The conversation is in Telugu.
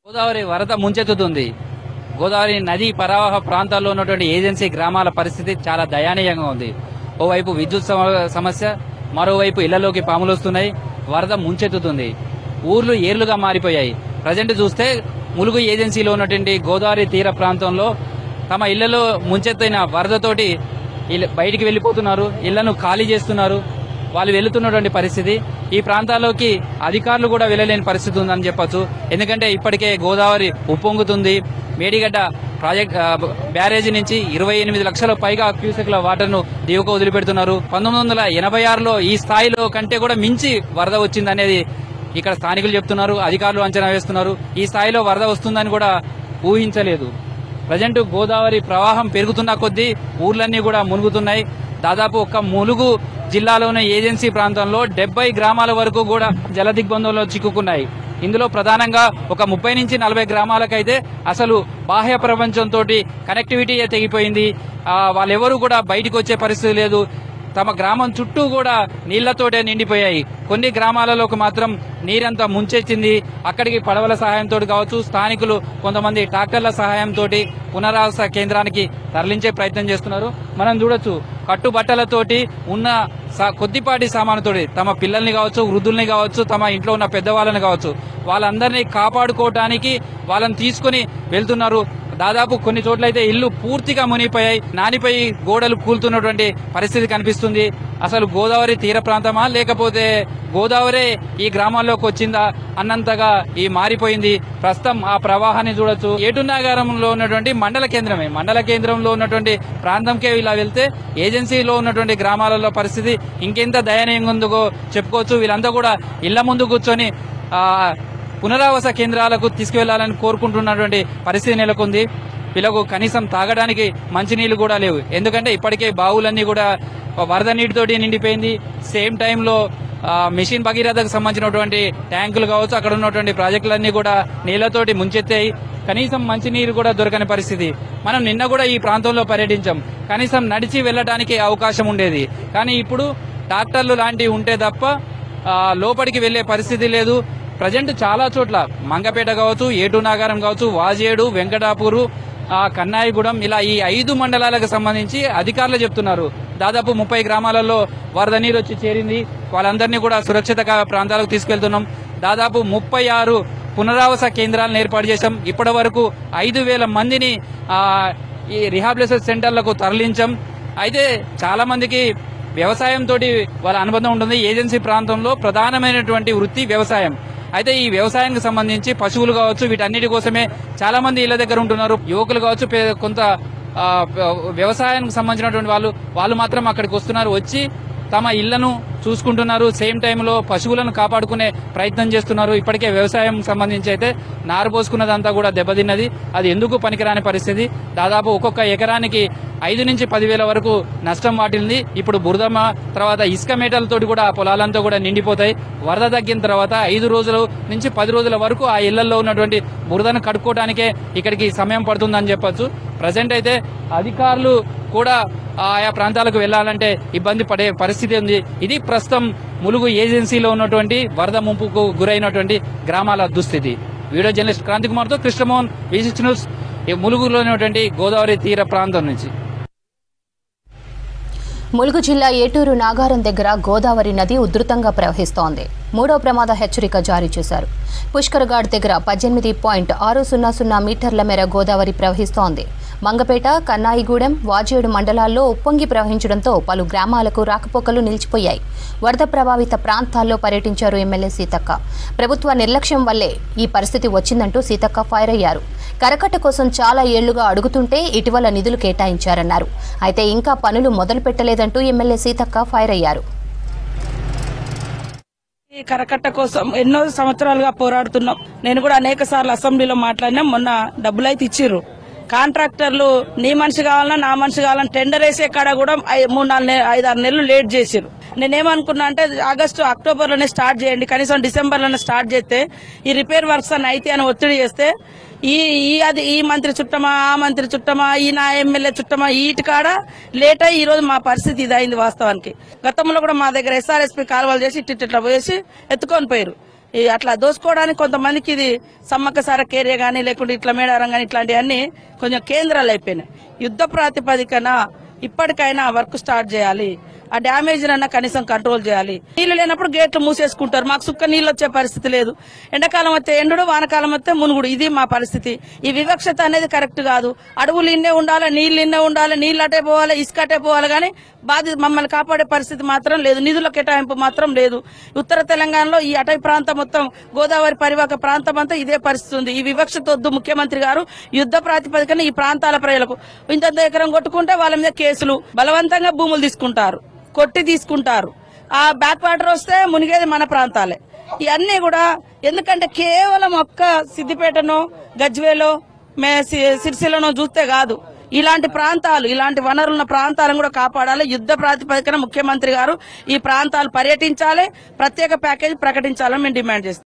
గోదావరి వరద ముంచెత్తుతుంది. గోదావరి నది పరావాహ ప్రాంతాల్లో ఉన్నటువంటి ఏజెన్సీ గ్రామాల పరిస్థితి చాలా దయనీయంగా ఉంది. ఓవైపు విద్యుత్ సమస్య, మరోవైపు ఇళ్లలోకి పాములు వస్తున్నాయి. వరద ముంచెత్తుతుంది. ఊర్లు ఏర్లుగా మారిపోయాయి. ప్రజెంట్ చూస్తే ములుగు ఏజెన్సీలో ఉన్నటువంటి గోదావరి తీర ప్రాంతంలో తమ ఇళ్లలో ముంచెత్తిన వరదతోటి బయటికి వెళ్లిపోతున్నారు. ఇళ్లను ఖాళీ చేస్తున్నారు. వాళ్ళు వెళ్తున్నటువంటి పరిస్థితి. ఈ ప్రాంతాల్లోకి అధికారులు కూడా వెళ్లలేని పరిస్థితి ఉందని చెప్పొచ్చు. ఎందుకంటే ఇప్పటికే గోదావరి ఉప్పొంగుతుంది. మేడిగడ్డ ప్రాజెక్ట్ బ్యారేజీ నుంచి 28 లక్షల పైగా క్యూసెక్ల వాటర్ ను దిగువకు వదిలిపెడుతున్నారు. 1986లో ఈ స్థాయిలో కంటే కూడా మించి వరద వచ్చిందనేది ఇక్కడ స్థానికులు చెప్తున్నారు. అధికారులు అంచనా వేస్తున్నారు. ఈ స్థాయిలో వరద వస్తుందని కూడా ఊహించలేదు. ప్రజెంట్ గోదావరి ప్రవాహం పెరుగుతున్న కొద్దీ ఊర్లన్నీ కూడా మునుగుతున్నాయి. దాదాపు ఒక్క ములుగు జిల్లాలోని ఏజెన్సీ ప్రాంతంలో 70 గ్రామాల వరకు కూడా జల దిగ్బంధంలో చిక్కుకున్నాయి. ఇందులో ప్రధానంగా ఒక 30 నుంచి 40 గ్రామాలకైతే అసలు బాహ్య ప్రపంచంతో కనెక్టివిటీ తెగిపోయింది. వాళ్ళెవరూ కూడా బయటకు వచ్చే పరిస్థితి లేదు. తమ గ్రామం చుట్టూ కూడా నీళ్లతోటే నిండిపోయాయి. కొన్ని గ్రామాలలోకి మాత్రం నీరంతా ముంచెచ్చింది. అక్కడికి పడవల సహాయంతో కావచ్చు, స్థానికులు కొంతమంది ట్రాక్టర్ల సహాయంతో పునరావాస కేంద్రానికి తరలించే ప్రయత్నం చేస్తున్నారు. మనం చూడొచ్చు, కట్టుబట్టలతోటి ఉన్న కొద్దిపాటి సామానుతోటి తమ పిల్లల్ని కావచ్చు, వృద్ధుల్ని కావచ్చు, తమ ఇంట్లో ఉన్న పెద్దవాళ్ళని కావచ్చు, వాళ్ళందరినీ కాపాడుకోవటానికి వాళ్ళని తీసుకుని వెళ్తున్నారు. దాదాపు కొన్ని చోట్లయితే ఇల్లు పూర్తిగా మునిగిపోయాయి. నానిపోయి గోడలు కూలుతున్నటువంటి పరిస్థితి కనిపిస్తుంది. అసలు గోదావరి తీర ప్రాంతమా లేకపోతే గోదావరి ఈ గ్రామాల్లోకి వచ్చిందా అన్నంతగా ఈ మారిపోయింది. ప్రస్తుతం ఆ ప్రవాహాన్ని చూడొచ్చు. ఏటునాగారంలో ఉన్నటువంటి మండల కేంద్రమే. మండల కేంద్రంలో ఉన్నటువంటి ప్రాంతంకే ఇలా వెళ్తే ఏజెన్సీలో ఉన్నటువంటి గ్రామాలలో పరిస్థితి ఇంకెంత దయనీయంగా ఉందో చెప్పుకోవచ్చు. వీళ్ళంతా కూడా ఇళ్ల ముందు కూర్చొని పునరావాస కేంద్రాలకు తీసుకువెళ్లాలని కోరుకుంటున్నటువంటి పరిస్థితి నెలకొంది. వీళ్ళకు కనీసం తాగడానికి మంచినీళ్లు కూడా లేవు. ఎందుకంటే ఇప్పటికే బావులన్నీ కూడా వరద నీటితోటి నిండిపోయింది. సేమ్ టైంలో మిషన్ భగీరథకు సంబంధించినటువంటి ట్యాంకులు కావచ్చు, అక్కడ ఉన్నటువంటి ప్రాజెక్టులన్నీ కూడా నీళ్లతోటి ముంచెత్తాయి. కనీసం మంచినీరు కూడా దొరకని పరిస్థితి. మనం నిన్న కూడా ఈ ప్రాంతంలో పర్యటించాం. కనీసం నడిచి వెళ్లడానికి అవకాశం ఉండేది. కానీ ఇప్పుడు ట్రాక్టర్లు లాంటివి ఉంటే తప్ప లోపలికి వెళ్లే పరిస్థితి లేదు. ప్రజెంట్ చాలా చోట్ల మంగపేట కావచ్చు, ఏటునాగారం కావచ్చు, వాజేడు, వెంకటాపూరు, కన్నాయిగూడెం ఇలా ఈ 5 మండలాలకు సంబంధించి అధికారులు చెప్తున్నారు దాదాపు 30 గ్రామాలలో వరద నీరు వచ్చి చేరింది. వాళ్ళందరినీ కూడా సురక్షిత ప్రాంతాలకు తీసుకెళ్తున్నాం. దాదాపు 36 పునరావాస కేంద్రాలను ఏర్పాటు చేశాం. ఇప్పటి వరకు 5,000 మందిని ఈ రిహాబిలిటేషన్ సెంటర్లకు తరలించాం. అయితే చాలా మందికి వ్యవసాయంతో వాళ్ళ అనుబంధం ఉంటుంది. ఏజెన్సీ ప్రాంతంలో ప్రధానమైనటువంటి వృత్తి వ్యవసాయం. అయితే ఈ వ్యవసాయానికి సంబంధించి పశువులు కావచ్చు, వీటన్నిటి కోసమే చాలా మంది ఇళ్ల దగ్గర ఉంటున్నారు. యువకులు కావచ్చు, కొంత వ్యవసాయానికి సంబంధించినటువంటి వాళ్ళు మాత్రం అక్కడికి వస్తున్నారు. వచ్చి తమ ఇళ్లను చూసుకుంటున్నారు. సేమ్ టైంలో పశువులను కాపాడుకునే ప్రయత్నం చేస్తున్నారు. ఇప్పటికే వ్యవసాయం సంబంధించి అయితే నారు పోసుకున్నదంతా కూడా దెబ్బతిన్నది. అది ఎందుకు పనికిరాని పరిస్థితి. దాదాపు ఒక్కొక్క ఎకరానికి 5 నుంచి 10,000 వరకు నష్టం వాటిల్ని. ఇప్పుడు బురదమ్మ తర్వాత ఇసుక మేటలతోటి కూడా ఆ పొలాలంతా కూడా నిండిపోతాయి. వరద తగ్గిన తర్వాత 5 రోజుల నుంచి 10 రోజుల వరకు ఆ ఇళ్లలో ఉన్నటువంటి బురదను కడుక్కోవడానికే ఇక్కడికి సమయం పడుతుందని చెప్పొచ్చు. ప్రజెంట్ అయితే అధికారులు కూడా ఆయా ప్రాంతాలకు వెళ్లాలంటే ఇబ్బంది పడే పరిస్థితి ఉంది. ఇది ప్రస్తుతం ములుగు ఏజెన్సీలో ఉన్నటువంటి వరద ముంపుకు గురైనటువంటి గ్రామాల దుస్థితి. వీడియో జర్నలిస్ట్ క్రాంతి కుమార్ తో కృష్ణమోహన్, V6 న్యూస్, ములుగులో ఉన్నటువంటి గోదావరి తీర ప్రాంతం నుంచి. ములుగు జిల్లా ఏటూరు నాగారం దగ్గర గోదావరి నది ఉధృతంగా ప్రవహిస్తోంది. 3వ ప్రమాద హెచ్చరిక జారీ చేశారు. పుష్కర్ఘాట్ దగ్గర 18.600 మీటర్ల మేర గోదావరి ప్రవహిస్తోంది. మంగపేట, కన్నాయిగూడెం, వాజేడు మండలాల్లో ఉప్పొంగి ప్రవహించడంతో పలు గ్రామాలకు రాకపోకలు నిలిచిపోయాయి. వరద ప్రభావిత ప్రాంతాల్లో పర్యటించారు ఎమ్మెల్యే సీతక్క. ప్రభుత్వ నిర్లక్ష్యం వల్లే ఈ పరిస్థితి వచ్చిందంటూ సీతక్క ఫైర్ అయ్యారు. కరకట్ట కోసం చాలా ఏళ్లుగా అడుగుతుంటే ఇటీవల నిధులు కేటాయించారన్నారు. అయితే ఇంకా పనులు మొదలు పెట్టలేదంటూ ఎమ్మెల్యే సీతక్క ఫైర్ అయ్యారు. ఈ కరకట్ట కోసం ఎన్నో సంవత్సరాలుగా పోరాడుతున్నాం. నేను కూడా అనేక సార్లు అసెంబ్లీలో మాట్లాడినా. మొన్న డబ్బులైతే ఇచ్చిర్రు. కాంట్రాక్టర్లు నీ మనిషి కావాలన్నా నా మనిషి కావాలన్నా టెండర్ వేసే కాడ కూడా 3-4-5-6 నెలలు లేట్ చేసిరు. నేనేమనుకున్నా అంటే అక్టోబర్ లోనే స్టార్ట్ చేయండి, కనీసం డిసెంబర్ లోనే స్టార్ట్ చేస్తే ఈ రిపేర్ వర్క్స్ అని అయితే అని ఒత్తిడి చేస్తే ఈ మంత్రి చుట్టమా, ఆ మంత్రి చుట్టమా, ఈ నా ఎమ్మెల్యే చుట్టమా, ఈటి కాడ లేట్ అయ్యి ఈ రోజు మా పరిస్థితి ఇదైంది. వాస్తవానికి గతంలో కూడా మా దగ్గర SRSP కాలువలు చేసి ఇట్లా పోయేసి ఎత్తుకొని పోయారు. అట్లా దోసుకోవడానికి కొంతమందికి ఇది సమ్మక్క సారక్క ఏరియా గానీ లేకుంటే ఇట్లా మేడారం గానీ ఇట్లాంటివన్నీ కొంచెం కేంద్రాలు అయిపోయినాయి. యుద్ధ ప్రాతిపదికన ఇప్పటికైనా వర్క్ స్టార్ట్ చేయాలి. ఆ డ్యామేజ్ అన్న కనీసం కంట్రోల్ చేయాలి. నీళ్లు లేనప్పుడు గేట్లు మూసేసుకుంటారు. మాకు సుక్క నీళ్ళు వచ్చే పరిస్థితి లేదు. ఎండాకాలం వస్తే ఎండుడు, వానకాలం వస్తే మునుగుడు. ఇది మా పరిస్థితి. ఈ వివక్షత అనేది కరెక్ట్ కాదు. అడవులు ఇన్నే ఉండాలి, నీళ్లు ఇన్నే ఉండాలి, నీళ్లు అటే పోవాలి, ఇసుక అటే పోవాలి, కానీ మమ్మల్ని కాపాడే పరిస్థితి మాత్రం లేదు. నిధుల కేటాయింపు మాత్రం లేదు. ఉత్తర తెలంగాణలో ఈ అటవీ ప్రాంతం మొత్తం గోదావరి పరివాహక ప్రాంతం అంతా ఇదే పరిస్థితి ఉంది. ఈ వివక్షత వద్దు. ముఖ్యమంత్రి గారు యుద్ధ ప్రాతిపదికన ఈ ప్రాంతాల ప్రజలకు ఇంత ఎకరం కొట్టుకుంటే వాళ్ళ మీద కేసులు, బలవంతంగా భూములు తీసుకుంటారు, కొట్టి తీసుకుంటారు. ఆ బ్యాక్ వాటర్ వస్తే మునిగేది మన ప్రాంతాలే. ఇవన్నీ కూడా ఎందుకంటే కేవలం ఒక్క సిద్దిపేటనో గజ్వేలో సిరిసిల్లనో చూస్తే కాదు, ఇలాంటి ప్రాంతాలు, ఇలాంటి వనరులున్న ప్రాంతాలను కూడా కాపాడాలి. యుద్ధ ప్రాతిపదికన ముఖ్యమంత్రి గారు ఈ ప్రాంతాలు పర్యటించాలి, ప్రత్యేక ప్యాకేజీ ప్రకటించాలని మేము డిమాండ్ చేస్తాం.